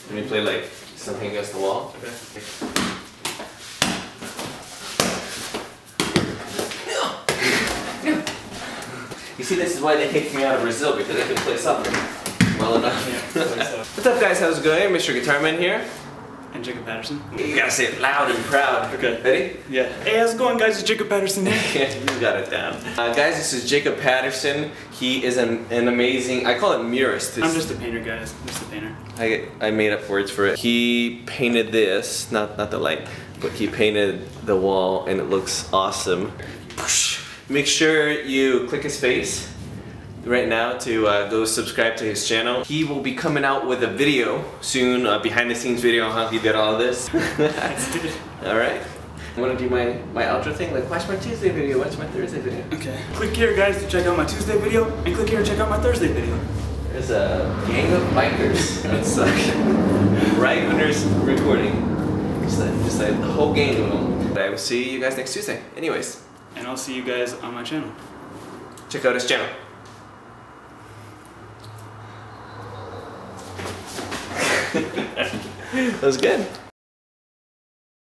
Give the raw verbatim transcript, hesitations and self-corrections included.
Let me play like something against the wall. Okay. You see, this is why they kicked me out of Brazil, because I could play soccer well enough. Yeah, What's up, guys? How's it going? Mister Guitarman here. And Jacob Patterson. You gotta say it loud and proud. Okay. Ready? Yeah. Hey, how's it going, guys? It's Jacob Patterson here. Yeah, you got it down. Uh, guys, this is Jacob Patterson. He is an, an amazing, I call it murist. I'm just a painter, guys. I'm just a painter. I, I made up words for it. He painted this, not, not the light, but he painted the wall and it looks awesome. Make sure you click his face right now to uh, go subscribe to his channel. He will be coming out with a video soon, a behind the scenes video on how he did all of this. Alright. I'm gonna do my, my outro thing, like watch my Tuesday video, watch my Thursday video. Okay. Click here, guys, to check out my Tuesday video, and click here to check out my Thursday video. There's a gang of bikers outside right when there's recording. Just like, just like the whole gang of them. But I will see you guys next Tuesday. Anyways. And I'll see you guys on my channel. Check out his channel. That was good.